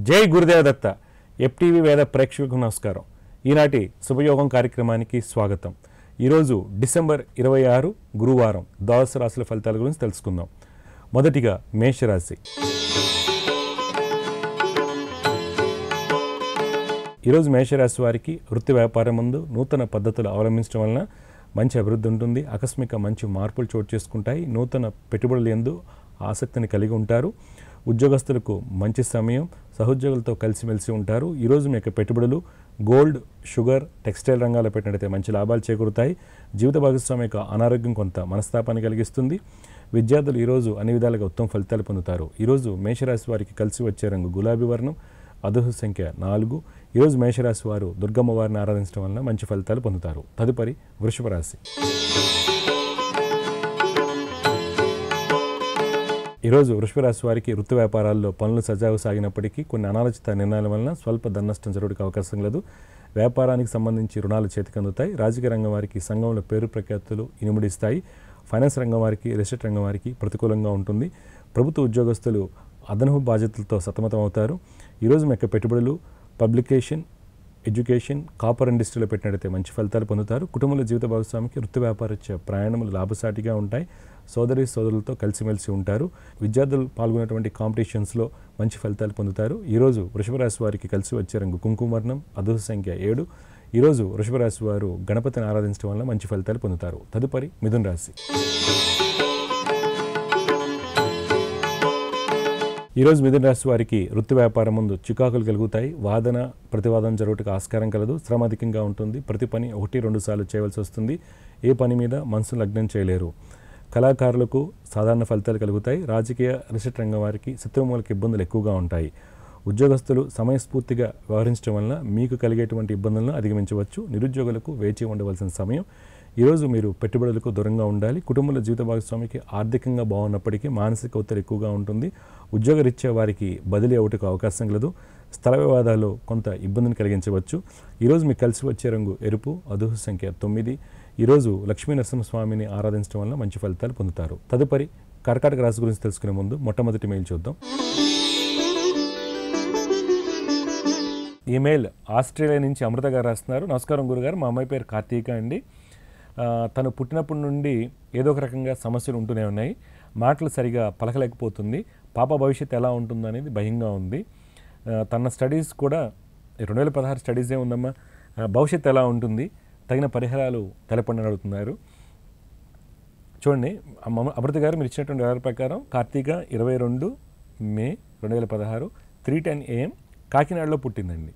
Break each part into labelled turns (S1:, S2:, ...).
S1: జై గురుదేవ దత్త. ఎఫ్టీవీ వేద ప్రేక్షకులకు నమస్కారం. ఈనాటి శుభయోగం కార్యక్రమానికి స్వాగతం. ఈరోజు డిసెంబర్ 26 గురువారం ద్వాదశ రాశుల ఫలితాల గురించి తెలుసుకుందాం. మొదటిగా మేషరాశి. ఈరోజు మేషరాశి వారికి వృత్తి వ్యాపారం ముందు నూతన పద్ధతులు అవలంబించడం వలన మంచి అభివృద్ధి ఉంటుంది. ఆకస్మిక మంచి మార్పులు చోటు చేసుకుంటాయి. నూతన పెట్టుబడులు యందు ఆసక్తిని కలిగి ఉంటారు. ఉద్యోగస్తులకు మంచి సమయం. సహోద్యోగులతో కలిసిమెలిసి ఉంటారు. ఈరోజు మీ యొక్క పెట్టుబడులు గోల్డ్, షుగర్, టెక్స్టైల్ రంగాల్లో పెట్టినట్లయితే మంచి లాభాలు చేకూరుతాయి. జీవిత భాగస్వామి యొక్క అనారోగ్యం కొంత మనస్తాపాన్ని కలిగిస్తుంది. విద్యార్థులు ఈరోజు అన్ని విధాలుగా ఉత్తమ ఫలితాలు పొందుతారు. ఈరోజు మేషరాశి వారికి కలిసి వచ్చే రంగు గులాబీ వర్ణం. అదృష్ట సంఖ్య 4. ఈరోజు మేషరాశి వారు దుర్గమ్మ వారిని ఆరాధించడం వలన మంచి ఫలితాలు పొందుతారు. తదుపరి వృషభ రాశి. ఈరోజు వృషభ రాశి వారికి వృత్తి వ్యాపారాల్లో పనులు సజావు సాగినప్పటికీ కొన్ని అనాలోచిత నిర్ణయాల వలన స్వల్ప ధననష్టం జరగడానికి అవకాశం లేదు. వ్యాపారానికి సంబంధించి రుణాలు చేతికి అందుతాయి. రాజకీయ రంగం వారికి సంఘంలో పేరు ప్రఖ్యాతులు ఇనుముడిస్తాయి. ఫైనాన్స్ రంగం వారికి, రిజిస్ట్రేట్ రంగం వారికి ప్రతికూలంగా ఉంటుంది. ప్రభుత్వ ఉద్యోగస్తులు అదనపు బాధ్యతలతో సతమతం అవుతారు. ఈరోజు మీ యొక్క పెట్టుబడులు పబ్లికేషన్, ఎడ్యుకేషన్, కాపర్ ఇండస్ట్రీలో పెట్టినట్లయితే మంచి ఫలితాలు పొందుతారు. కుటుంబంలో జీవిత భాగస్వామికి వృత్తి వ్యాపార ప్రయాణములు లాభసాటిగా ఉంటాయి. సోదరులతో కలిసిమెలిసి ఉంటారు. విద్యార్థులు పాల్గొనేటువంటి కాంపిటీషన్స్లో మంచి ఫలితాలు పొందుతారు. ఈరోజు వృషభ రాశి వారికి కలిసి వచ్చే రంగు కుంకుమ వర్ణం. అదృష్ట సంఖ్య 7. ఈరోజు వృషభ రాశి వారు గణపతిని ఆరాధించడం వల్ల మంచి ఫలితాలు పొందుతారు. తదుపరి మిథున రాశి. ఈరోజు మిథున రాశి వారికి వృత్తి వ్యాపారం ముందు చికాకులు కలుగుతాయి. వాదన ప్రతివాదన జరుగుటకు ఆస్కారం కలదు. శ్రమ అధికంగా ఉంటుంది. ప్రతి పని 1-2 సార్లు చేయవలసి వస్తుంది. ఏ పని మీద మనసు లగ్నం చేయలేరు. కళాకారులకు సాధారణ ఫలితాలు కలుగుతాయి. రాజకీయ రిజిస్ట్రేట్ రంగం వారికి శత్రువులకు ఇబ్బందులు ఎక్కువగా ఉంటాయి. ఉద్యోగస్తులు సమయస్ఫూర్తిగా వ్యవహరించడం వలన మీకు కలిగేటువంటి ఇబ్బందులను అధిగమించవచ్చు. నిరుద్యోగులకు వేచి ఉండవలసిన సమయం. ఈరోజు మీరు పెట్టుబడులకు దూరంగా ఉండాలి. కుటుంబంలో జీవిత భాగస్వామికి ఆర్థికంగా బాగున్నప్పటికీ మానసిక ఒత్తిడి ఎక్కువగా ఉంటుంది. ఉద్యోగరీత్యా వారికి బదిలీ అవుటకు అవకాశం కలదు. స్థల వివాదాలు కొంత ఇబ్బందిని కలిగించవచ్చు. ఈరోజు మీకు కలిసి వచ్చే రంగు ఎరుపు. అదృష్ట సంఖ్య 9. ఈరోజు లక్ష్మీ నరసింహస్వామిని ఆరాధించడం వల్ల మంచి ఫలితాలు పొందుతారు. తదుపరి కర్కాటక రాశి గురించి తెలుసుకునే ముందు మొట్టమొదటి మెయిల్ చూద్దాం. ఈమెయిల్ ఆస్ట్రేలియా నుంచి అమృత గారు రాస్తున్నారు. నమస్కారం గురుగారు, మా అమ్మాయి పేరు కార్తీక అండి. తను పుట్టినప్పటి నుండి ఏదో ఒక రకంగా సమస్యలు ఉంటూనే ఉన్నాయి. మాటలు సరిగా పలకలేకపోతుంది. పాప భవిష్యత్తు ఎలా ఉంటుందో అనేది భయంగా ఉంది. తన స్టడీస్ కూడా 2016 స్టడీసే ఉందమ్మా. భవిష్యత్తు ఎలా ఉంటుంది, తగిన పరిహారాలు తెలపండి అడుగుతున్నారు. చూడండి అమృత గారు, మీరు ఇచ్చినటువంటి వివరాల ప్రకారం కార్తీక 22 మే 2016 3:10 AM కాకినాడలో పుట్టిందండి.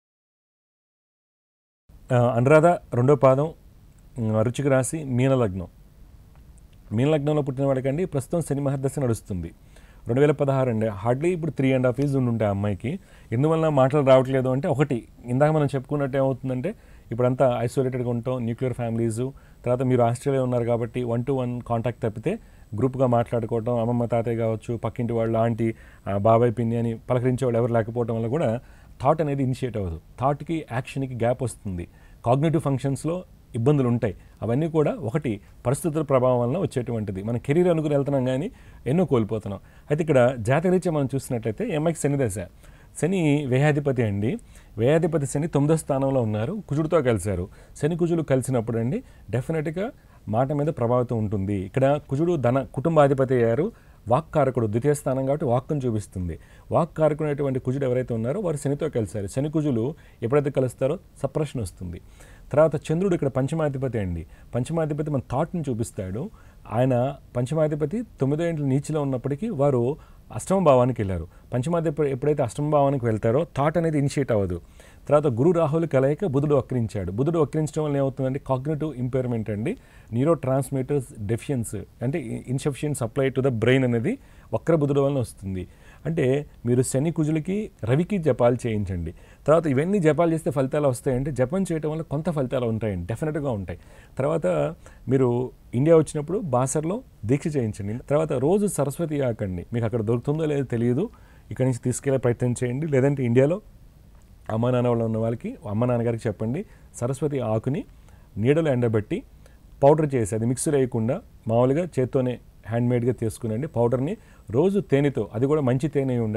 S1: అనురాధ 2వ పాదం, వృశ్చిక రాశి, మీనలగ్నం. మీనలగ్నంలో పుట్టిన వాడికండి ప్రస్తుతం శని మహర్దశ నడుస్తుంది. 2016 అండి. హార్డ్లీ ఇప్పుడు 3.5 years ఉండుంటాయి ఆ అమ్మాయికి. ఎందువల్ల మాటలు రావట్లేదు అంటే, ఒకటి ఇందాక మనం చెప్పుకున్నట్టు ఏమవుతుందంటే, ఇప్పుడంతా ఐసోలేటెడ్గా ఉంటాం, న్యూక్లియర్ ఫ్యామిలీసు. తర్వాత మీరు ఆస్ట్రేలియా ఉన్నారు కాబట్టి 1-to-1 కాంటాక్ట్ తప్పితే గ్రూప్గా మాట్లాడుకోవడం, అమ్మమ్మ తాతయ్య కావచ్చు, పక్కింటి వాళ్ళు, ఆంటీ, బాబాయ్, పిన్ని అని పలకరించే వాళ్ళు ఎవరు లేకపోవడం వల్ల కూడా థాట్ అనేది ఇనిషియేట్ అవ్వదు. థాట్కి యాక్షన్కి గ్యాప్ వస్తుంది. కాగ్నిటివ్ ఫంక్షన్స్లో ఇబ్బందులు ఉంటాయి. అవన్నీ కూడా ఒకటి పరిస్థితుల ప్రభావం వలన వచ్చేటువంటిది. మన కెరీర్ అనుకుని వెళ్తున్నాం కానీ ఎన్నో కోల్పోతున్నాం. అయితే ఇక్కడ జాతకరీత్యా మనం చూసినట్లయితే అమ్మాయికి శని దశ. శని వ్యయాధిపతి అండి. వ్యయాధిపతి శని 9వ స్థానంలో ఉన్నారు. కుజుడితో కలిశారు. శని కుజులు కలిసినప్పుడు అండి డెఫినెట్గా మాట మీద ప్రభావితం ఉంటుంది. ఇక్కడ కుజుడు కుటుంబాధిపతి అయ్యారు. వాక్కారకుడు, 2వ స్థానం కాబట్టి వాక్కును చూపిస్తుంది. వాక్కారకుడైనటువంటి కుజుడు ఎవరైతే ఉన్నారో వారు శనితో కలిశారు. శని కుజులు ఎప్పుడైతే కలుస్తారో సప్రెషన్ వస్తుంది. తర్వాత చంద్రుడు ఇక్కడ పంచమాధిపతి అండి. పంచమాధిపతి మన థాట్ని చూపిస్తాడు. ఆయన పంచమాధిపతి 9వ ఇంట్లో నీచిలో ఉన్నప్పటికీ వారు అష్టమ భావానికి వెళ్ళారు. పంచమాధిపతి ఎప్పుడైతే అష్టమ భావానికి వెళ్తారో థాట్ అనేది ఇనిషియేట్ అవ్వదు. తర్వాత గురు రాహులు కలయిక బుధుడు వక్రించాడు. బుధుడు వక్రించడం వల్ల ఏమవుతుందంటే కాగ్నిటివ్ ఇంపైర్మెంట్ అండి. న్యూరో ట్రాన్స్మిటర్స్ డెఫిషియన్స్ అంటే insufficient supply to the brain అనేది వక్ర బుధుడు వలన వస్తుంది. అంటే మీరు శని కుజులకి రవికి జపాలు చేయించండి. తర్వాత ఇవన్నీ జపాలు చేస్తే ఫలితాలు వస్తాయంటే జపం చేయడం వల్ల కొంత ఫలితాలు ఉంటాయండి, డెఫినెట్గా ఉంటాయి. తర్వాత మీరు ఇండియా వచ్చినప్పుడు బాసర్లో దీక్ష చేయించండి. తర్వాత రోజు సరస్వతి ఆకండి. మీకు అక్కడ దొరుకుతుందో లేదో తెలియదు, ఇక్కడి నుంచి తీసుకెళ్లే ప్రయత్నం చేయండి. లేదంటే ఇండియాలో అమ్మ నాన్న వాళ్ళు ఉన్న వాళ్ళకి, అమ్మ నాన్నగారికి చెప్పండి, సరస్వతి ఆకుని నీడలో ఎండబెట్టి పౌడర్ చేసి, అది మిక్సర్ వేయకుండా మామూలుగా చేత్తోనే హ్యాండ్మేడ్గా తీసుకునండి. పౌడర్ని రోజు తేనెతో, అది కూడా మంచి తేనె ఉండాలి,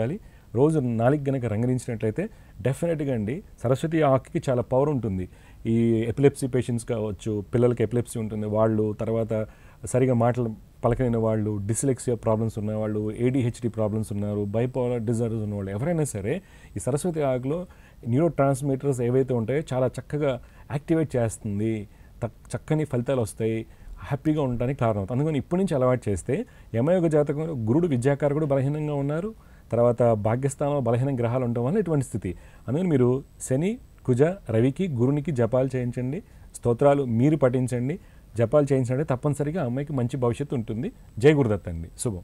S1: రోజు నాలుగు గనక రంగరించినట్లయితే డెఫినెట్గా అండి సరస్వతి ఆకుకి చాలా పవర్ ఉంటుంది. ఈ ఎపిలెప్సీ పేషెంట్స్ కావచ్చు, పిల్లలకి ఎపిలెప్సీ ఉంటుంది, వాళ్ళు తర్వాత సరిగా మాటలు పలకలేని వాళ్ళు, డిస్లెక్సియా ప్రాబ్లమ్స్ ఉన్నవాళ్ళు, ADHD ప్రాబ్లమ్స్ ఉన్నారు, బైపోలార్ డిజార్డర్స్ ఉన్నవాళ్ళు ఎవరైనా సరే ఈ సరస్వతి ఆకులో న్యూరో ట్రాన్స్మిటర్స్ ఏవైతే ఉంటాయో చాలా చక్కగా యాక్టివేట్ చేస్తుంది, చక్కని ఫలితాలు వస్తాయి, హ్యాపీగా ఉండడానికి కారణం అవుతుంది. అందుకని ఇప్పటి నుంచి అలవాటు చేస్తే యమయోగ జాతకంలో గురుడు విద్యాకారకుడు బలహీనంగా ఉన్నారు, తర్వాత భాగ్యస్థానంలో బలహీన గ్రహాలు ఉండటం వల్ల ఇటువంటి స్థితి. అందుకని మీరు శని, కుజ, రవికి, గురునికి జపాలు చేయించండి, స్తోత్రాలు మీరు పఠించండి, జపాలు చేయించండి, తప్పనిసరిగా అమ్మాయికి మంచి భవిష్యత్తు ఉంటుంది. జై గురుదత్త అండి. శుభం.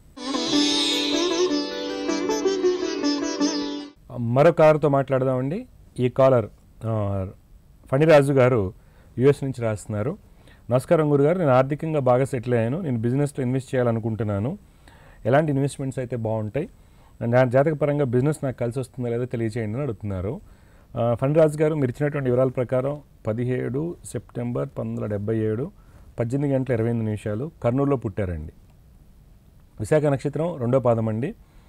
S1: మరో కాలర్తో మాట్లాడదామండి. ఈ కాలర్ ఫణిరాజు గారు US నుంచి రాస్తున్నారు. నమస్కారం గురుగారు, నేను ఆర్థికంగా బాగా సెటిల్ అయ్యాను, నేను బిజినెస్లో ఇన్వెస్ట్ చేయాలనుకుంటున్నాను, ఎలాంటి ఇన్వెస్ట్మెంట్స్ అయితే బాగుంటాయి, నా జాతకపరంగా బిజినెస్ నాకు కలిసి వస్తుందో లేదో తెలియజేయండి అని అడుగుతున్నారు. ఫణిరాజు గారు, మీరు ఇచ్చినటువంటి వివరాల ప్రకారం 17 సెప్టెంబర్ 1977 18 గంటల 28 నిమిషాలు కర్నూలులో పుట్టారండి. విశాఖ నక్షత్రం 2వ పాదం అండి.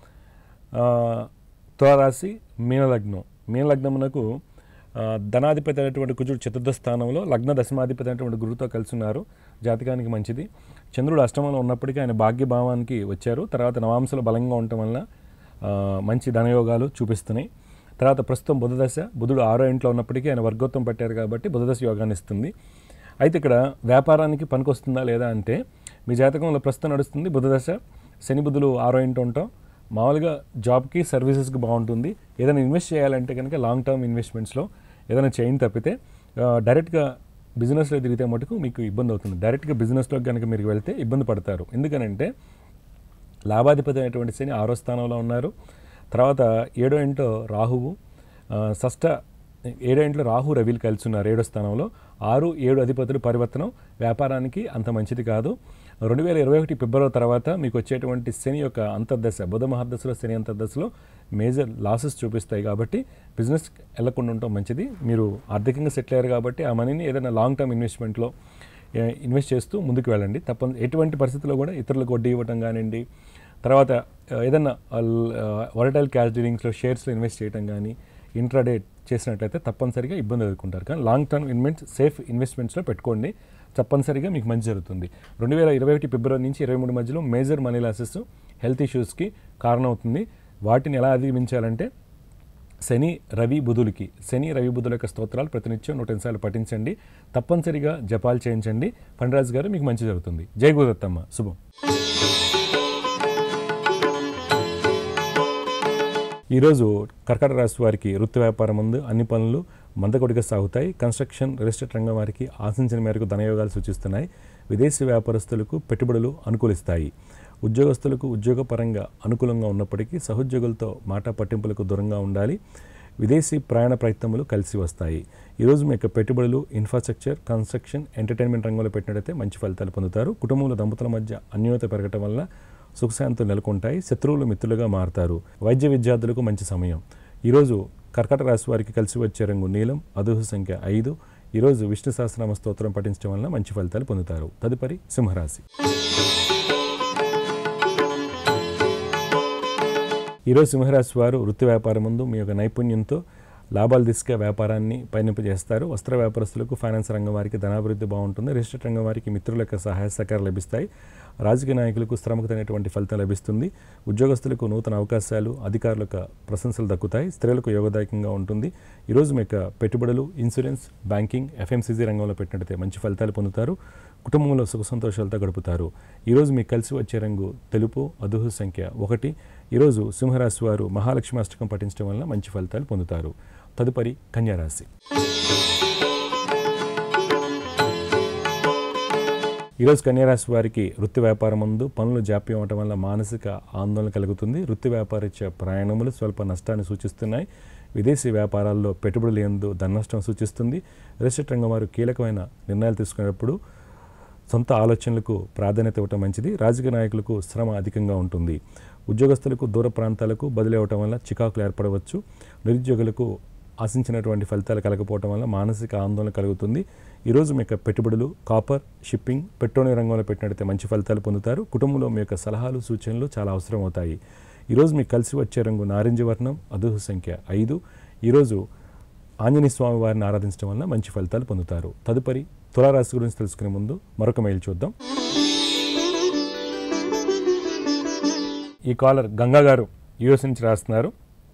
S1: తులారాశి, మీనలగ్నం. మీనలగ్నమునకు ధనాధిపతి అయినటువంటి కుజుడు చతుర్థ స్థానంలో, లగ్న దశమాధిపతి అయినటువంటి గురుతో కలిసి ఉన్నారు. జాతకానికి మంచిది. చంద్రుడు అష్టమంలో ఉన్నప్పటికీ ఆయన భాగ్యభావానికి వచ్చారు. తర్వాత నవాంశలు బలంగా ఉండటం వలన మంచి ధనయోగాలు చూపిస్తున్నాయి. తర్వాత ప్రస్తుతం బుధదశ, బుధుడు 6వ ఇంట్లో ఉన్నప్పటికీ ఆయన వర్గోత్తం పట్టారు కాబట్టి బుధదశ యోగాన్ని ఇస్తుంది. అయితే ఇక్కడ వ్యాపారానికి పనికొస్తుందా లేదా అంటే, మీ జాతకంలో ప్రస్తుతం నడుస్తుంది బుధదశ, శని బుధులు 6వ ఇంట్లో ఉంటాం. మామూలుగా జాబ్కి, సర్వీసెస్కి బాగుంటుంది. ఏదైనా ఇన్వెస్ట్ చేయాలంటే కనుక లాంగ్ టర్మ్ ఇన్వెస్ట్మెంట్స్లో ఏదైనా చేయని తప్పితే డైరెక్ట్గా బిజినెస్లో తిరిగితే మటుకు మీకు ఇబ్బంది అవుతుంది. డైరెక్ట్గా బిజినెస్లోకి కనుక మీరు వెళ్తే ఇబ్బంది పడతారు. ఎందుకనంటే లాభాధిపతి అయినటువంటి శని 6వ స్థానంలో ఉన్నారు. తర్వాత 7వ ఇంట్లో రాహువు, 7వ ఇంట్లో రాహు రవిలు కలిసి ఉన్నారు 7వ స్థానంలో. 6, 7 అధిపతులు పరివర్తనం వ్యాపారానికి అంత మంచిది కాదు. 2021 ఫిబ్రవరి తర్వాత మీకు వచ్చేటువంటి శని యొక్క అంతర్దశ, బుధ మహర్దశలో శని అంతర్దశలో మేజర్ లాసెస్ చూపిస్తాయి. కాబట్టి బిజినెస్ వెళ్లకుండా ఉండటం మంచిది. మీరు ఆర్థికంగా సెటిల్ అయ్యారు కాబట్టి ఆ మనీని ఏదైనా లాంగ్ టర్మ్ ఇన్వెస్ట్మెంట్లో ఇన్వెస్ట్ చేస్తూ ముందుకు వెళ్ళండి. ఎటువంటి పరిస్థితుల్లో కూడా ఇతరులకు వడ్డీ ఇవ్వటం కానివ్వండి, తర్వాత ఏదైనా వాలటైల్ క్యాష్ డీలింగ్స్లో షేర్స్లో ఇన్వెస్ట్ చేయడం కానీ, ఇంట్రాడే చేసినట్లయితే తప్పనిసరిగా ఇబ్బంది ఎదుర్కొంటారు. కానీ లాంగ్ టర్మ్ సేఫ్ ఇన్వెస్ట్మెంట్స్లో పెట్టుకోండి, తప్పనిసరిగా మీకు మంచి జరుగుతుంది. 2021 ఫిబ్రవరి నుంచి 23 మధ్యలో మేజర్ మనీ లాసెస్, హెల్త్ ఇష్యూస్కి కారణమవుతుంది. వాటిని ఎలా అధిగమించాలంటే శని, రవి, బుధులకి, శని, రవి, బుధుల యొక్క స్తోత్రాలు ప్రతినిత్యం 100 సార్లు పఠించండి, తప్పనిసరిగా జపాలు చేయించండి. ఫణిరాజు గారు, మీకు మంచి జరుగుతుంది. జై గురుదత్తమ్మ. శుభం. ఈరోజు కర్కాటక రాశి వారికి వృత్తి వ్యాపారం ముందు అన్ని పనులు మందకొడిగా సాగుతాయి. కన్స్ట్రక్షన్, రియల్ ఎస్టేట్ రంగం వారికి ఆశించిన మేరకు ధనయోగాలు సూచిస్తున్నాయి. విదేశీ వ్యాపారస్తులకు పెట్టుబడులు అనుకూలిస్తాయి. ఉద్యోగస్తులకు ఉద్యోగపరంగా అనుకూలంగా ఉన్నప్పటికీ సహోద్యోగులతో మాట పట్టింపులకు దూరంగా ఉండాలి. విదేశీ ప్రయాణ ప్రయత్నములు కలిసి వస్తాయి. ఈరోజు మీ యొక్క పెట్టుబడులు ఇన్ఫ్రాస్ట్రక్చర్, కన్స్ట్రక్షన్, ఎంటర్టైన్మెంట్ రంగంలో పెట్టినట్లయితే మంచి ఫలితాలు పొందుతారు. కుటుంబంలో దంపతుల మధ్య అన్యోన్యత పెరగటం వల్ల సుఖశాంతులు నెలకొంటాయి. శత్రువులు మిత్రులుగా మారుతారు. వైద్య విద్యార్థులకు మంచి సమయం. ఈరోజు కర్కాటక రాశి వారికి కలిసి వచ్చే రంగు నీలం, అదృష్ట సంఖ్య 5. ఈరోజు విష్ణు సహస్రనామ స్తోత్రం పఠించడం వలన మంచి ఫలితాలు పొందుతారు. తదుపరి సింహరాశి. ఈరోజు సింహరాశి వారు వృత్తి వ్యాపారం ముందు మీ యొక్క నైపుణ్యంతో లాభాలు దిశగా వ్యాపారాన్ని పయనింపజేస్తారు. వస్త్ర వ్యాపారస్తులకు, ఫైనాన్స్ రంగం వారికి ధనాభివృద్ధి బాగుంటుంది. రియల్ ఎస్టేట్ రంగం వారికి మిత్రుల యొక్క సహాయ సహకారాలు లభిస్తాయి. రాజకీయ నాయకులకు శ్రమకతైనటువంటి ఫలితం లభిస్తుంది. ఉద్యోగస్తులకు నూతన అవకాశాలు, అధికారులకు ప్రశంసలు దక్కుతాయి. స్త్రీలకు యోగదాయకంగా ఉంటుంది. ఈరోజు మీ యొక్క పెట్టుబడులు ఇన్సూరెన్స్, బ్యాంకింగ్, FMCG రంగంలో పెట్టినట్లయితే మంచి ఫలితాలు పొందుతారు. కుటుంబంలో సుఖ సంతోషాలతో గడుపుతారు. ఈరోజు మీకు కలిసి వచ్చే రంగు తెలుపు, అదృష్ట సంఖ్య 1. ఈరోజు సింహరాశి వారు మహాలక్ష్మి అష్టకం పఠించడం వలన మంచి ఫలితాలు పొందుతారు. తదుపరి కన్యారాశి. ఈరోజు కన్యారాశి వారికి వృత్తి వ్యాపారం ముందు పనులు జాప్యం అవటం వల్ల మానసిక ఆందోళన కలుగుతుంది. వృత్తి వ్యాపారరీత్యా ప్రయాణములు స్వల్ప నష్టాన్ని సూచిస్తున్నాయి. విదేశీ వ్యాపారాల్లో పెట్టుబడులు యందు ధన నష్టం సూచిస్తుంది. రియల్ ఎస్టేట్ రంగం వారు కీలకమైన నిర్ణయాలు తీసుకునేటప్పుడు సొంత ఆలోచనలకు ప్రాధాన్యత ఇవ్వటం మంచిది. రాజకీయ నాయకులకు శ్రమ అధికంగా ఉంటుంది. ఉద్యోగస్తులకు దూర ప్రాంతాలకు బదిలీ అవ్వటం వల్ల చికాకులు ఏర్పడవచ్చు. నిరుద్యోగులకు ఆశించినటువంటి ఫలితాలు కలగకపోవటం వల్ల మానసిక ఆందోళన కలుగుతుంది. ఈరోజు మీ యొక్క పెట్టుబడులు కాపర్, షిప్పింగ్, పెట్రోలియం రంగంలో పెట్టినట్లయితే మంచి ఫలితాలు పొందుతారు. కుటుంబంలో మీ యొక్క సలహాలు, సూచనలు చాలా అవసరం అవుతాయి. ఈరోజు మీకు కలిసి వచ్చే రంగు నారింజ వర్ణం, అదృష్ట సంఖ్య 5. ఈరోజు ఆంజనేయ స్వామి వారిని ఆరాధించడం వల్ల మంచి ఫలితాలు పొందుతారు. తదుపరి తులారాశి గురించి తెలుసుకునే ముందు మరొక మెయిల్ చూద్దాం. ఈ కాలర్ గంగా గారు యూఎస్ నుంచి రాస్తున్నారు.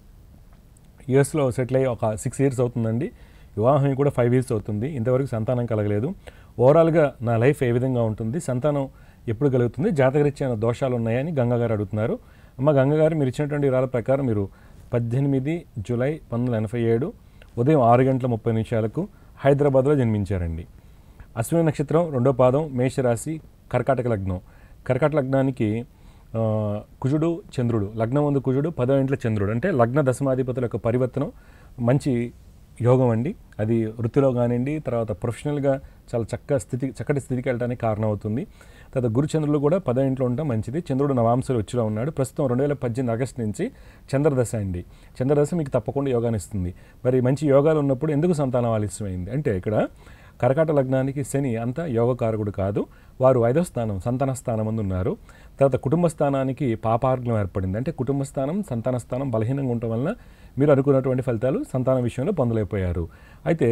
S1: యూఎస్లో సెటిల్ అయ్యి ఒక 6 years అవుతుందండి. వివాహం కూడా 5 years అవుతుంది. ఇంతవరకు సంతానం కలగలేదు. ఓవరాల్గా నా లైఫ్ ఏ విధంగా ఉంటుంది, సంతానం ఎప్పుడు కలుగుతుంది, జాతకరీత్యా దోషాలు ఉన్నాయని గంగా గారు అడుగుతున్నారు. అమ్మ గంగా గారు, మీరు ఇచ్చినటువంటి వివరాల ప్రకారం మీరు 18 జూలై 1987 ఉదయం 6:30 హైదరాబాద్లో జన్మించారండి. అశ్విని నక్షత్రం 2వ పాదం, మేషరాశి, కర్కాటక లగ్నం. కర్కాటక లగ్నానికి కుజుడు చంద్రుడు, లగ్నం ముందు కుజుడు 10వ ఇంట్లో చంద్రుడు, అంటే లగ్న దశమాధిపతుల యొక్క పరివర్తనం మంచి యోగం అండి. అది వృత్తిలో కానివ్వండి, తర్వాత ప్రొఫెషనల్గా చాలా చక్కటి స్థితికి వెళ్ళడానికి కారణం అవుతుంది. తర్వాత గురుచంద్రులు కూడా 10వ ఇంట్లో ఉండటం మంచిది. చంద్రుడు నవాంశలో వచ్చిలో ఉన్నాడు. ప్రస్తుతం 2018 ఆగస్టు నుంచి చంద్రదశ అండి. చంద్రదశ మీకు తప్పకుండా యోగాన్ని ఇస్తుంది. మరి మంచి యోగాలు ఉన్నప్పుడు ఎందుకు సంతానం ఆలస్యమైంది అంటే, ఇక్కడ కర్కాటక లగ్నానికి శని అంత యోగకారకుడు కాదు. వారు 5వ స్థానం సంతాన స్థానం ముందు ఉన్నారు. తర్వాత కుటుంబ స్థానానికి పాపార్గ్నం ఏర్పడింది. అంటే కుటుంబ స్థానం, సంతాన స్థానం బలహీనంగా ఉండటం వలన మీరు అనుకున్నటువంటి ఫలితాలు సంతానం విషయంలో పొందలేకపోయారు. అయితే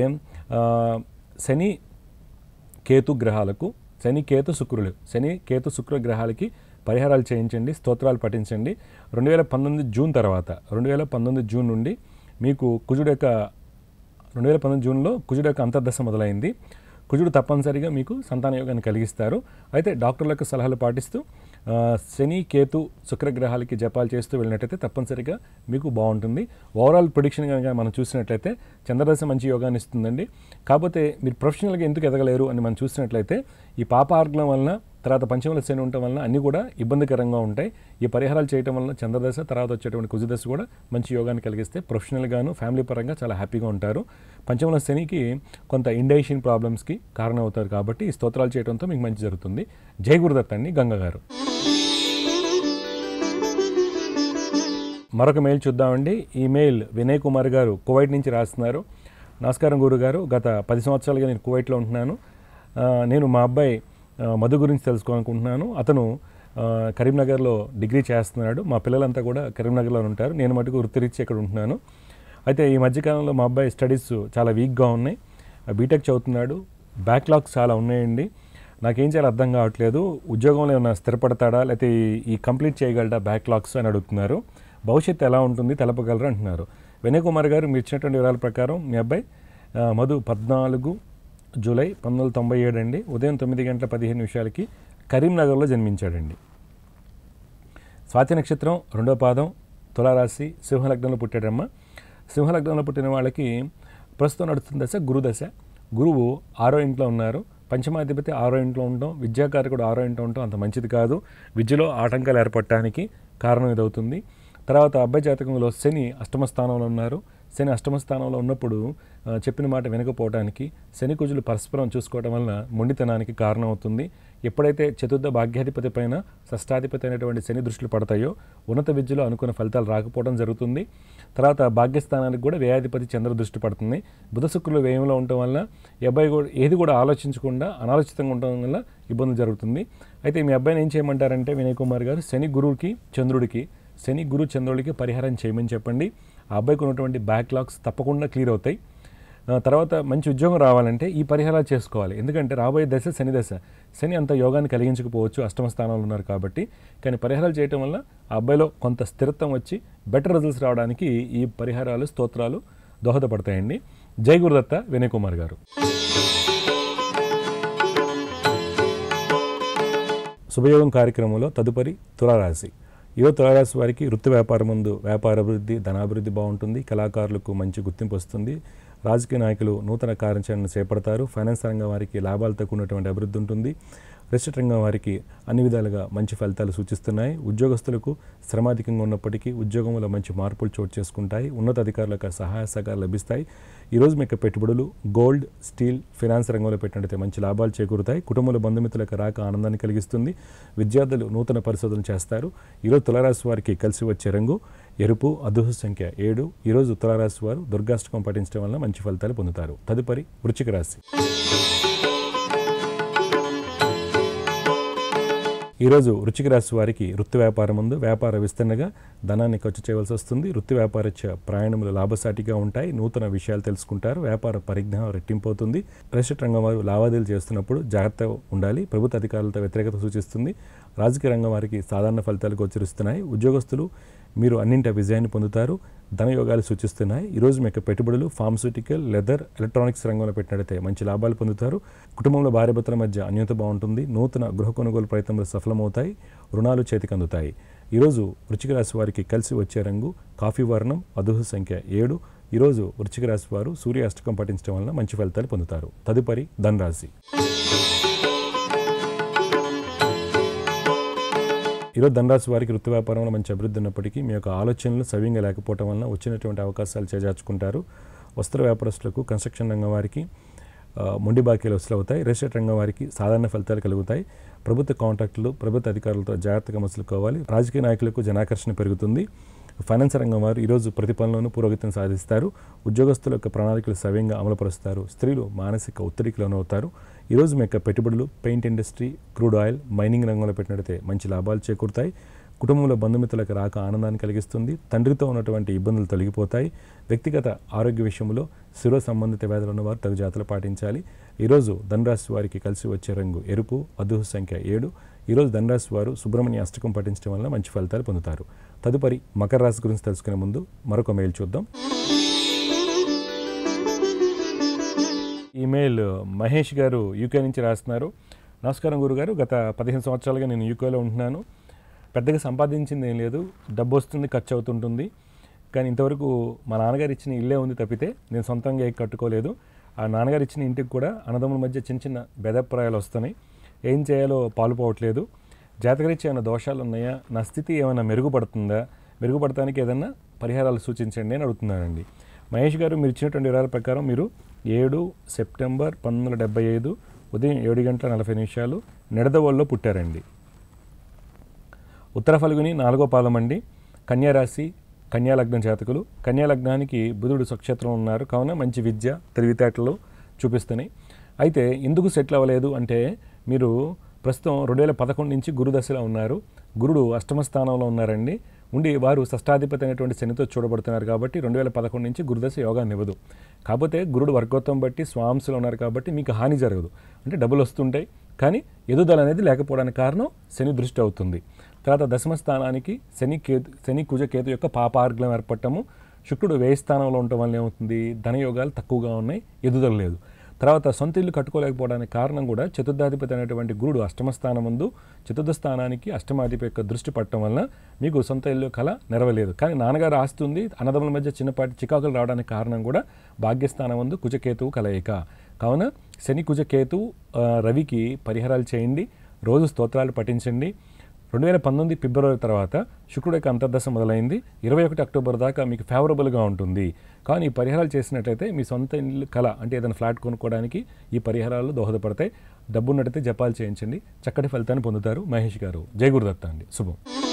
S1: శని కేతు గ్రహాలకు, శని కేతు శుక్ర గ్రహాలకి పరిహారాలు చేయించండి, స్తోత్రాలు పఠించండి. 2019 జూన్ తర్వాత 2019 జూన్ నుండి మీకు కుజుడు యొక్క 2019 జూన్లో కుజుడు యొక్క అంతర్దశ మొదలైంది. కుజుడు తప్పనిసరిగా మీకు సంతాన యోగాన్ని కలిగిస్తారు. అయితే డాక్టర్ల యొక్క సలహాలు పాటిస్తూ శని కేతు శుక్రగ్రహాలకి జపాలు చేస్తూ వెళ్ళినట్టయితే తప్పనిసరిగా మీకు బాగుంటుంది. ఓవరాల్ ప్రిడిక్షన్ కనుక మనం చూసినట్లయితే చంద్రదశ మంచి యోగాన్ని ఇస్తుందండి. కాకపోతే మీరు ప్రొఫెషనల్గా ఎందుకు ఎదగలేరు అని మనం చూసినట్లయితే ఈ పాపార్గ్నం వలన, తర్వాత పంచమల శని ఉండటం వలన అన్నీ కూడా ఇబ్బందికరంగా ఉంటాయి. ఈ పరిహారాలు చేయడం వలన చంద్రదశ తర్వాత వచ్చేటువంటి కుజదశ కూడా మంచి యోగాన్ని కలిగిస్తే ప్రొఫెషనల్గాను ఫ్యామిలీ పరంగా చాలా హ్యాపీగా ఉంటారు. పంచమల శనికి కొంత ఇండైజెషన్ ప్రాబ్లమ్స్కి కారణం అవుతారు. కాబట్టి ఈ స్తోత్రాలు చేయడంతో మీకు మంచి జరుగుతుంది. జై గురుదత్త అండి గంగా గారు. మరొక మెయిల్ చూద్దామండి. ఈ మెయిల్ వినయ్ కుమార్ గారు కువైట్ నుంచి రాస్తున్నారు. నమస్కారం గురుగారు, గత 10 సంవత్సరాలుగా నేను కువైట్లో ఉంటున్నాను. నేను మా అబ్బాయి మధు గురించి తెలుసుకోవాలనుకుంటున్నాను. అతను కరీంనగర్లో డిగ్రీ చేస్తున్నాడు. మా పిల్లలంతా కూడా కరీంనగర్లో ఉంటారు. నేను మటుకు వృత్తిరీత్యా ఇక్కడ ఉంటున్నాను. అయితే ఈ మధ్యకాలంలో మా అబ్బాయి స్టడీస్ చాలా వీక్గా ఉన్నాయి. బీటెక్ చదువుతున్నాడు. బ్యాక్లాగ్స్ చాలా ఉన్నాయండి. నాకేం చేయాలో అర్థం కావట్లేదు. ఉద్యోగంలో ఏమైనా స్థిరపడతాడా, లేకపోతే ఈ కంప్లీట్ చేయగలడా బ్యాక్లాగ్స్ అని అడుగుతున్నారు. భవిష్యత్తు ఎలా ఉంటుంది తెలపగలరు అంటున్నారు. వినయ్ కుమార్ గారు, మీరు ఇచ్చినటువంటి వివరాల ప్రకారం మీ అబ్బాయి మధు 14 జూలై 1997 అండి ఉదయం 9:15 కరీంనగర్లో జన్మించాడండి. స్వాతి నక్షత్రం 2వ పాదం, తులారాశి, సింహలగ్నంలో పుట్టాడమ్మ. సింహలగ్నంలో పుట్టిన వాళ్ళకి ప్రస్తుతం నడుస్తున్న దశ గురుదశ. గురువు 6వ ఇంట్లో ఉన్నారు. పంచమాధిపతి 6వ ఇంట్లో ఉండడం, విద్యాకారకుడు 6వ ఇంట్లో ఉండటం అంత మంచిది కాదు. విద్యలో ఆటంకాలు ఏర్పడటానికి కారణం ఇదవుతుంది. తర్వాత అబ్బాయి జాతకంలో శని అష్టమ స్థానంలో ఉన్నారు. శని అష్టమ స్థానంలో ఉన్నప్పుడు చెప్పిన మాట వినకపోవడానికి, శని కుజులు పరస్పరం చూసుకోవడం వలన మొండితనానికి కారణం అవుతుంది. ఎప్పుడైతే చతుర్థ భాగ్యాధిపతి పైన షష్టాధిపతి అయినటువంటి శని దృష్టిలు పడతాయో ఉన్నత విద్యలో అనుకున్న ఫలితాలు రాకపోవడం జరుగుతుంది. తర్వాత భాగ్యస్థానానికి కూడా వ్యయాధిపతి చంద్ర దృష్టి పడుతుంది. బుధ శుక్రులు వ్యయంలో ఉండటం వల్ల ఈ అబ్బాయి కూడా ఏది కూడా ఆలోచించకుండా అనాలోచితంగా ఉండటం వల్ల ఇబ్బంది జరుగుతుంది. అయితే మీ అబ్బాయిని ఏం చేయమంటారంటే వినయ్ కుమార్ గారు, శని గురువుకి చంద్రుడికి, శని గురు చంద్రుడికి పరిహారం చేయమని చెప్పండి. ఆ అబ్బాయికి ఉన్నటువంటి బ్యాక్లాగ్స్ తప్పకుండా క్లియర్ అవుతాయి. తర్వాత మంచి ఉద్యోగం రావాలంటే ఈ పరిహారాలు చేసుకోవాలి. ఎందుకంటే రాబోయే దశ శని దశ. శని అంత యోగాన్ని కలిగించకపోవచ్చు, అష్టమ స్థానంలో ఉన్నారు కాబట్టి. కానీ పరిహారాలు చేయటం వల్ల ఆ అబ్బాయిలో కొంత స్థిరత్వం వచ్చి బెటర్ రిజల్ట్స్ రావడానికి ఈ పరిహారాలు, స్తోత్రాలు దోహదపడతాయండి. జై గురుదత్త వినయ్ కుమార్ గారు. శుభయోగం కార్యక్రమంలో తదుపరి తులారాశి. ఈరోజు తులారాశి వారికి వృత్తి వ్యాపారం ముందు వ్యాపార అభివృద్ధి, ధనాభివృద్ధి బాగుంటుంది. కళాకారులకు మంచి గుర్తింపు వస్తుంది. రాజకీయ నాయకులు నూతన కార్యాచరణను చేపడతారు. ఫైనాన్స్ రంగం వారికి లాభాలతో కూడినటువంటి అభివృద్ధి ఉంటుంది. రెస్టారెంట్ రంగం వారికి అన్ని విధాలుగా మంచి ఫలితాలు సూచిస్తున్నాయి. ఉద్యోగస్తులకు శ్రమాధికంగా ఉన్నప్పటికీ ఉద్యోగంలో మంచి మార్పులు చోటు చేసుకుంటాయి. ఉన్నతాధికారులకు సహాయ సహకారాలు లభిస్తాయి. ఈరోజు మీకు పెట్టుబడులు గోల్డ్, స్టీల్, ఫైనాన్స్ రంగంలో పెట్టినట్లయితే మంచి లాభాలు చేకూరుతాయి. కుటుంబంలో బంధుమిత్రులకు రాక ఆనందాన్ని కలిగిస్తుంది. విద్యార్థులు నూతన పరిశోధనలు చేస్తారు. ఈరోజు తులారాశి వారికి కలిసి వచ్చే రంగు ఎరుపు, అదృష్ట సంఖ్య 7. ఈరోజు తులారాశి వారు దుర్గాష్టకం పఠించడం వల్ల మంచి ఫలితాలు పొందుతారు. తదుపరి వృశ్చిక రాశి. ఈరోజు వృశ్చిక రాశి వారికి వృత్తి వ్యాపారం ముందు వ్యాపార విస్తరణగా ధనాన్ని ఖర్చు చేయవలసి వస్తుంది. వృత్తి వ్యాపారత్య ప్రయాణములు లాభసాటిగా ఉంటాయి. నూతన విషయాలు తెలుసుకుంటారు. వ్యాపార పరిజ్ఞానం రెట్టింపవుతుంది. ప్రైవేట్ రంగం వారు లావాదేవీలు చేస్తున్నప్పుడు జాగ్రత్తగా ఉండాలి. ప్రభుత్వ అధికారులతో వ్యతిరేకత సూచిస్తుంది. రాజకీయ రంగం వారికి సాధారణ ఫలితాలు గోచరిస్తున్నాయి. ఉద్యోగస్తులు మీరు అన్నింటి విజయాన్ని పొందుతారు. ధనయోగాలు సూచిస్తున్నాయి. ఈరోజు మీ యొక్క పెట్టుబడులు ఫార్మస్యూటికల్, లెదర్, ఎలక్ట్రానిక్స్ రంగంలో పెట్టినట్లయితే మంచి లాభాలు పొందుతారు. కుటుంబంలో భార్యాభర్తల మధ్య అన్యోన్యత బాగుంటుంది. నూతన గృహ కొనుగోలు ప్రయత్నాలు సఫలమవుతాయి. రుణాలు చేతికి అందుతాయి. ఈరోజు వృశ్చిక రాశి వారికి కలిసి వచ్చే రంగు కాఫీ వర్ణం, అదృష్ట సంఖ్య 7. ఈరోజు వృశ్చిక రాశి వారు సూర్య అష్టకం పఠించడం వలన మంచి ఫలితాలు పొందుతారు. తదుపరి ధనురాశి. ఈరోజు ధనరాశి వారికి వృత్తి వ్యాపారంలో మంచి అభివృద్ధి ఉన్నప్పటికీ మీ యొక్క ఆలోచనలు సవ్యంగా లేకపోవడం వలన వచ్చినటువంటి అవకాశాలు చేజార్చుకుంటారు. వస్త్ర వ్యాపారస్తులకు, కన్స్ట్రక్షన్ రంగం వారికి మొండి బాకీలు వసూలు అవుతాయి. రియల్ ఎస్టేట్ రంగం వారికి సాధారణ ఫలితాలు కలుగుతాయి. ప్రభుత్వ కాంట్రాక్టులు, ప్రభుత్వ అధికారులతో జాగ్రత్తగా మసులుకోవాలి. రాజకీయ నాయకులకు జనాకర్షణ పెరుగుతుంది. ఫైనాన్స్ రంగం వారు ఈరోజు ప్రతి పనిలోనూ పురోగతిని సాధిస్తారు. ఉద్యోగస్తుల యొక్క ప్రణాళికలు సవ్యంగా అమలుపరుస్తారు. స్త్రీలు మానసిక ఒత్తిడికి లోనవుతారు. ఈరోజు మీ యొక్క పెట్టుబడులు paint industry, crude oil, mining రంగంలో పెట్టినట్లయితే మంచి లాభాలు చేకూరుతాయి. కుటుంబంలో బంధుమిత్రులకు రాక ఆనందాన్ని కలిగిస్తుంది. తండ్రితో ఉన్నటువంటి ఇబ్బందులు తొలగిపోతాయి. వ్యక్తిగత ఆరోగ్య విషయంలో శిరో సంబంధిత వ్యాధులు ఉన్నవారు తగు జాగ్రత్తలు పాటించాలి. ఈరోజు ధనురాశి వారికి కలిసి వచ్చే రంగు ఎరుపు, అదృష్ట సంఖ్య 7. ఈరోజు ధనురాశి వారు సుబ్రహ్మణ్య అష్టకం పఠించడం వల్ల మంచి ఫలితాలు పొందుతారు. తదుపరి మకర రాశి గురించి తెలుసుకునే ముందు మరొక మెయిల్ చూద్దాం. ఈమెయిల్ మహేష్ గారు యూకే నుంచి రాస్తున్నారు. నమస్కారం గురుగారు, గత 15 సంవత్సరాలుగా నేను యూకేలో ఉంటున్నాను. పెద్దగా సంపాదించింది ఏం లేదు, డబ్బు వస్తుంది, ఖర్చు అవుతుంటుంది. కానీ ఇంతవరకు మా నాన్నగారు ఇచ్చిన ఇల్లే ఉంది తప్పితే నేను సొంతంగా కట్టుకోలేదు. ఆ నాన్నగారు ఇచ్చిన ఇంటికి కూడా అన్నదమ్ముల మధ్య చిన్న చిన్న భేదాభిప్రాయాలు వస్తున్నాయి. ఏం చేయాలో పాలుపోవట్లేదు. జాతకరీత్యా ఏమైనా దోషాలు ఉన్నాయా? నా స్థితి ఏమైనా మెరుగుపడుతుందా? మెరుగుపడటానికి ఏదన్నా పరిహారాలు సూచించండి అని అడుగుతున్నానండి. మహేష్ గారు, మీరు ఇచ్చినటువంటి వివరాల ప్రకారం మీరు 7 సెప్టెంబర్ 1975 ఉదయం 7:40 నిడదవోలులో పుట్టారండి. ఉత్తర ఫల్గుని 4వ పాదం అండి. కన్యారాశి, కన్యాలగ్నం జాతకులు. కన్యాలగ్నానికి బుధుడు స్వక్షేత్రం ఉన్నారు కావున మంచి విద్య, తెలివితేటలు చూపిస్తున్నాయి. అయితే ఎందుకు సెటిల్ అవ్వలేదు అంటే, మీరు ప్రస్తుతం 2011 నుంచి గురుదశలో ఉన్నారు. గురుడు అష్టమ స్థానంలో ఉన్నారండి. ఉండి వారు షష్టాధిపతి అయినటువంటి శనితో చూడబడుతున్నారు కాబట్టి 2011 నుంచి గురుదశ యోగాన్ని ఇవ్వదు. కాకపోతే గురుడు వర్గోత్వం బట్టి స్వాంశలో ఉన్నారు కాబట్టి మీకు హాని జరగదు. అంటే డబ్బులు వస్తుంటాయి కానీ ఎదుగుదల అనేది లేకపోవడానికి కారణం శని దృష్టి అవుతుంది. తర్వాత దశమ స్థానానికి శని కుజ కేతు యొక్క పాపార్గ్లం ఏర్పడటము, శుక్రుడు వ్యయ స్థానంలో ఉండటం వల్ల ఏమవుతుంది, ధనయోగాలు తక్కువగా ఉన్నాయి, ఎదుగుదల లేదు. తర్వాత సొంత ఇల్లు కట్టుకోలేకపోవడానికి కారణం కూడా చతుర్థాధిపతి అనేటువంటి గురుడు అష్టమ స్థానం ముందు చతుర్థ స్థానానికి అష్టమాధిపతి యొక్క దృష్టి పట్టడం వలన మీకు సొంత ఇల్లు కళ నెరవేరలేదు. కానీ నాన్నగారు ఆస్తుంది, అన్నదమ్ముల మధ్య చిన్నపాటి చికాకులు రావడానికి కారణం కూడా భాగ్యస్థానం ముందు కుజకేతువు కలయిక. కావున శని కుజకేతు రవికి పరిహారాలు చేయండి, రోజు స్తోత్రాలు పఠించండి. 2019 ఫిబ్రవరి తర్వాత శుక్రుడు యొక్క అంతర్దశ మొదలైంది. 21 అక్టోబర్ దాకా మీకు ఫేవరబుల్గా ఉంటుంది. కానీ ఈ పరిహారాలు చేసినట్లయితే మీ సొంత ఇల్లు కళ అంటే ఏదైనా ఫ్లాట్ కొనుక్కోవడానికి ఈ పరిహారాలు దోహదపడతాయి. డబ్బున్నట్టయితే జపాలు చేయించండి, చక్కటి ఫలితాన్ని పొందుతారు. మహేష్ గారు, జై గురుదత్త అండి. శుభం.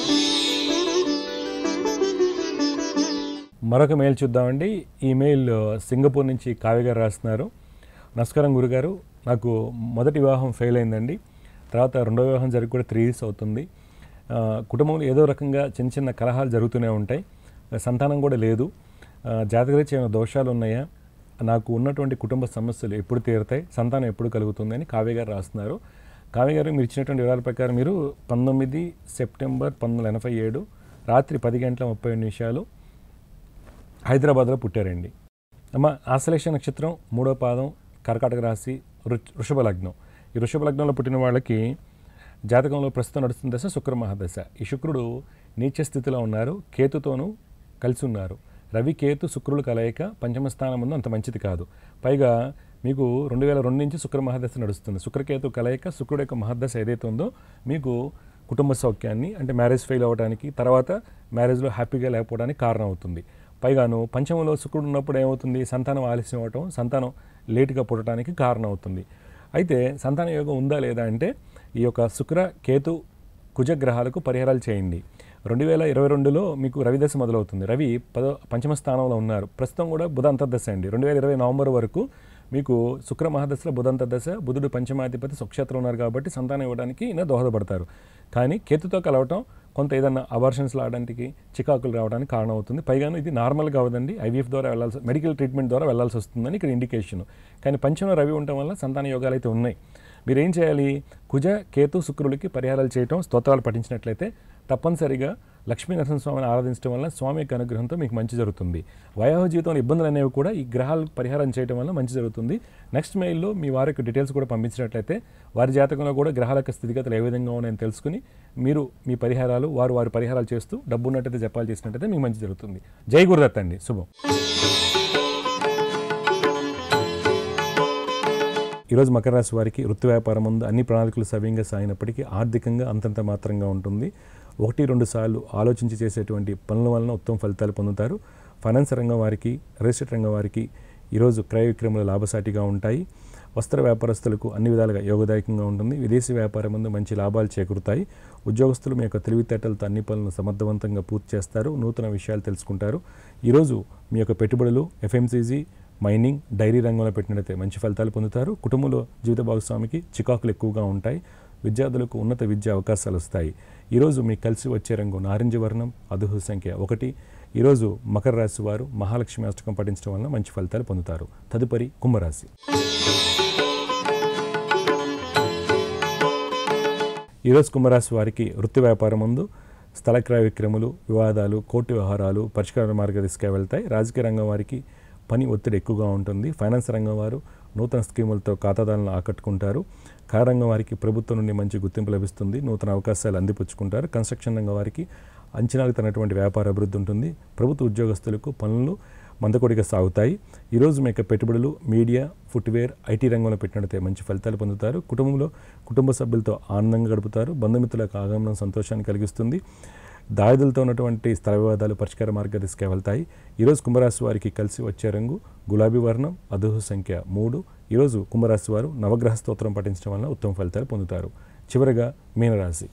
S1: మరొక మెయిల్ చూద్దామండి. ఈ మెయిల్ సింగపూర్ నుంచి కావ్య గారు రాస్తున్నారు. నమస్కారం గురుగారు, నాకు మొదటి వివాహం ఫెయిల్ అయిందండి. తర్వాత రెండో వివాహం జరిగి కూడా 3 years అవుతుంది. కుటుంబంలో ఏదో రకంగా చిన్న చిన్న కలహాలు జరుగుతూనే ఉంటాయి. సంతానం కూడా లేదు. జాతకరీత్యా ఏమైనా దోషాలు ఉన్నాయా? నాకు ఉన్నటువంటి కుటుంబ సమస్యలు ఎప్పుడు తీరుతాయి? సంతానం ఎప్పుడు కలుగుతుందని కావ్య గారు రాస్తున్నారు. కావ్య గారు, మీరు ఇచ్చినటువంటి వివరాల ప్రకారం మీరు 19 సెప్టెంబర్ 1987 రాత్రి 10:30 హైదరాబాద్లో పుట్టారండి. అమ్మ, ఆశ్లేష నక్షత్రం 3వ పాదం, కర్కాటక రాశి, వృషభ లగ్నం. ఈ వృషభ లగ్నంలో పుట్టిన వాళ్ళకి జాతకంలో ప్రస్తుతం నడుస్తున్న దశ శుక్ర మహాదశ. ఈ శుక్రుడు నీచ స్థితిలో ఉన్నారు, కేతుతోనూ కలిసి ఉన్నారు. రవి కేతు శుక్రులు కలయిక పంచమ స్థానం ముందు అంత మంచిది కాదు. పైగా మీకు 2002 నుంచి శుక్ర మహాదశ నడుస్తుంది. శుక్రకేతు కలయిక, శుక్రుడు యొక్క మహాదశ ఏదైతే ఉందో మీకు కుటుంబ సౌఖ్యాన్ని అంటే మ్యారేజ్ ఫెయిల్ అవ్వడానికి, తర్వాత మ్యారేజ్లో హ్యాపీగా లేకపోవడానికి కారణం అవుతుంది. పైగాను పంచమంలో శుక్రుడు ఉన్నప్పుడు ఏమవుతుంది, సంతానం ఆలస్యం అవ్వటం, సంతానం లేటుగా పుట్టడానికి కారణం అవుతుంది. అయితే సంతాన యోగం ఉందా లేదా అంటే ఈ యొక్క శుక్ర కేతు కుజగ్రహాలకు పరిహారాలు చేయండి. 2022లో మీకు రవిదశ మొదలవుతుంది. రవి పంచమ స్థానంలో ఉన్నారు. ప్రస్తుతం కూడా బుధ అంతర్దశ అండి. 2020 నవంబర్ వరకు మీకు శుక్ర మహాదశలో బుధ అంతర్దశ, బుధుడు పంచమాధిపతి స్వక్షేత్రం ఉన్నారు కాబట్టి సంతానం ఇవ్వడానికి ఈయన దోహదపడతారు. కానీ కేతుతో కలవటం కొంత ఏదన్నా అబార్షన్స్ రావడానికి చికాకులు రావడానికి కారణం అవుతుంది. పైగాను ఇది నార్మల్గా అవదండి, ఐవీఎఫ్ ద్వారా వెళ్ళాల్సి, మెడికల్ ట్రీట్మెంట్ ద్వారా వెళ్ళాల్సి వస్తుందని ఇక్కడ ఇండికేషన్. కానీ పంచమ రవి ఉండటం వల్ల సంతాన యోగాలు అయితే ఉన్నాయి. మీరేం చేయాలి, కుజ కేతు శుక్రులకి పరిహారాలు చేయటం, స్తోత్రాలు పఠించినట్లయితే తప్పనిసరిగా లక్ష్మీ నరసింహస్వామిని ఆరాధించడం వల్ల స్వామి యొక్క అనుగ్రహంతో మీకు మంచి జరుగుతుంది. వైవాహిక జీవితంలో ఇబ్బందులు అనేవి కూడా ఈ గ్రహాలు పరిహారం చేయడం వల్ల మంచి జరుగుతుంది. నెక్స్ట్ మెయిల్లో మీ వారి యొక్క డీటెయిల్స్ కూడా పంపించినట్లయితే వారి జాతకంలో కూడా గ్రహాల యొక్క స్థితిగతులు ఏ విధంగా ఉన్నాయని తెలుసుకుని మీరు మీ పరిహారాలు వారి పరిహారాలు చేస్తూ డబ్బు ఉన్నట్టయితే జపాలు చేసినట్టయితే మీకు మంచి జరుగుతుంది. జై గురుదత్త అండి. శుభం. ఈరోజు మకర రాశి వారికి వృత్తి వ్యాపారం ముందు అన్ని ప్రణాళికలు సవ్యంగా సాగినప్పటికీ ఆర్థికంగా అంతంత మాత్రంగా ఉంటుంది. 1-2 సార్లు ఆలోచించి చేసేటువంటి పనుల వలన ఉత్తమ ఫలితాలు పొందుతారు. ఫైనాన్స్ రంగం వారికి, రియల్ ఎస్టేట్ రంగం వారికి ఈరోజు క్రయ విక్రయాలు లాభసాటిగా ఉంటాయి. వస్త్ర వ్యాపారస్తులకు అన్ని విధాలుగా యోగదాయకంగా ఉంటుంది. విదేశీ వ్యాపారం ముందు మంచి లాభాలు చేకూరుతాయి. ఉద్యోగస్తులు మీ యొక్క తెలివితేటలతో అన్ని పనులను సమర్థవంతంగా పూర్తి చేస్తారు. నూతన విషయాలు తెలుసుకుంటారు. ఈరోజు మీ యొక్క పెట్టుబడులు ఎఫ్ఎంసీజీ, మైనింగ్, డైరీ రంగంలో పెట్టినట్లయితే మంచి ఫలితాలు పొందుతారు. కుటుంబంలో జీవిత భాగస్వామికి చికాకులు ఎక్కువగా ఉంటాయి. విద్యార్థులకు ఉన్నత విద్యా అవకాశాలు వస్తాయి. ఈరోజు మీకు కలిసి వచ్చే రంగు నారింజ వర్ణం, అదృష్ట సంఖ్య 1. ఈరోజు మకర రాశి వారు మహాలక్ష్మి అష్టకం పఠించడం వలన మంచి ఫలితాలు పొందుతారు. తదుపరి కుంభరాశి. ఈరోజు కుంభరాశి వారికి వృత్తి వ్యాపారం ముందు స్థల క్రయ విక్రయములు, వివాదాలు, కోర్టు వ్యవహారాలు పరిష్కార మార్గదిశగా వెళ్తాయి. రాజకీయ రంగం వారికి పని ఒత్తిడి ఎక్కువగా ఉంటుంది. ఫైనాన్స్ రంగం వారు నూతన స్కీములతో ఖాతాదారులను ఆకట్టుకుంటారు. రంగం వారికి ప్రభుత్వం నుండి మంచి గుర్తింపు లభిస్తుంది. నూతన అవకాశాలు అందిపుచ్చుకుంటారు. కన్స్ట్రక్షన్ రంగం వారికి అంచనాలకు తగినటువంటి వ్యాపార అభివృద్ధి ఉంటుంది. ప్రభుత్వ ఉద్యోగస్తులకు పనులు మందకొడిగా సాగుతాయి. ఈరోజు మీ యొక్క పెట్టుబడులు మీడియా, ఫుట్వేర్, ఐటీ రంగంలో పెట్టినట్లయితే మంచి ఫలితాలు పొందుతారు. కుటుంబ సభ్యులతో ఆనందంగా గడుపుతారు. బంధుమిత్రులకు ఆగమనం సంతోషాన్ని కలిగిస్తుంది. దారిదులతో ఉన్నటువంటి స్థల వివాదాలు పరిష్కార మార్గదిశగా వెళ్తాయి. ఈరోజు కుంభరాశి వారికి కలిసి వచ్చే రంగు గులాబీ వర్ణం, అదృష్ట సంఖ్య 3. ఈరోజు కుంభరాశి వారు నవగ్రహ స్తోత్రం పఠించడం వల్ల ఉత్తమ ఫలితాలు పొందుతారు. చివరగా మీనరాశి.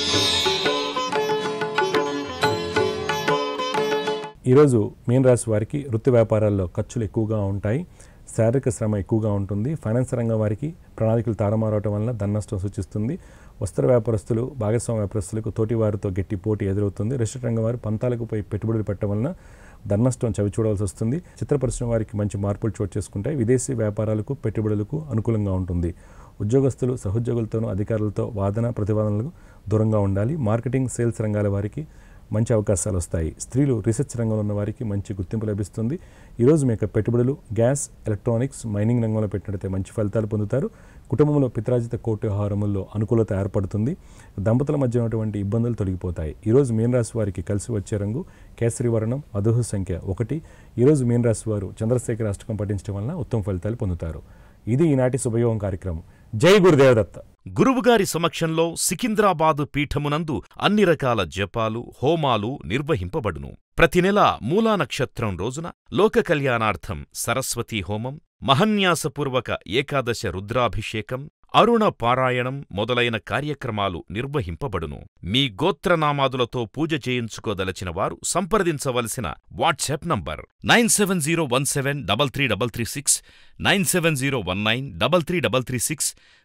S1: ఈరోజు మీనరాశి వారికి వృత్తి వ్యాపారాల్లో ఖర్చులు ఎక్కువగా ఉంటాయి. శారీరక శ్రమ ఎక్కువగా ఉంటుంది. ఫైనాన్స్ రంగం వారికి ప్రణాళికలు తారుమారవటం వలన ధన నష్టం సూచిస్తుంది. వస్త్ర వ్యాపారస్తులు, భాగస్వామ్య వ్యాపారస్తులకు తోటి వారితో గట్టి పోటీ ఎదురవుతుంది. రెస్టారెంట్ రంగం వారు పంతాలకు పోయి పెట్టుబడులు పెట్టడం వలన ధన నష్టం చవి చూడాల్సి వస్తుంది. చిత్ర పరిశ్రమ వారికి మంచి మార్పులు చోటు చేసుకుంటాయి. విదేశీ వ్యాపారాలకు, పెట్టుబడులకు అనుకూలంగా ఉంటుంది. ఉద్యోగస్తులు సహోద్యోగులతోనూ అధికారులతో వాదన ప్రతివాదనలకు దూరంగా ఉండాలి. మార్కెటింగ్, సేల్స్ రంగాల వారికి మంచి అవకాశాలు వస్తాయి. స్త్రీలు రీసెర్చ్ రంగంలో ఉన్న వారికి మంచి గుర్తింపు లభిస్తుంది. ఈరోజు మీ యొక్క పెట్టుబడులు గ్యాస్, ఎలక్ట్రానిక్స్, మైనింగ్ రంగంలో పెట్టినట్లయితే మంచి ఫలితాలు పొందుతారు. కుటుంబంలో పిత్రాజిత కోర్టు వ్యవహారముల్లో అనుకూలత ఏర్పడుతుంది. దంపతుల మధ్య ఉన్నటువంటి ఇబ్బందులు తొలగిపోతాయి. ఈరోజు మీనరాశి వారికి కలిసి వచ్చే రంగు కేసరి వర్ణం, అదృష్ట సంఖ్య 1. ఈరోజు మీనరాశి వారు చంద్రశేఖర అష్టకం పఠించడం వలన ఉత్తమ ఫలితాలు పొందుతారు. ఇది ఈనాటి శుభయోగం కార్యక్రమం. జై గురుదేవదత్త.
S2: గురువుగారి సమక్షంలో సికింద్రాబాదు పీఠమునందు అన్ని రకాల జపాలు, హోమాలు నిర్వహింపబడును. ప్రతి నెల మూలా నక్షత్రం రోజున లోక కళ్యాణార్థం సరస్వతీ హోమం, మహన్యాసపూర్వక ఏకాదశ రుద్రాభిషేకం, అరుణ పారాయణం మొదలైన కార్యక్రమాలు నిర్వహింపబడును. మీ గోత్రనామాదులతో పూజ చేయించుకోదలచిన వారు సంప్రదించవలసిన వాట్సాప్ నంబర్ 9701733336, 9701933336,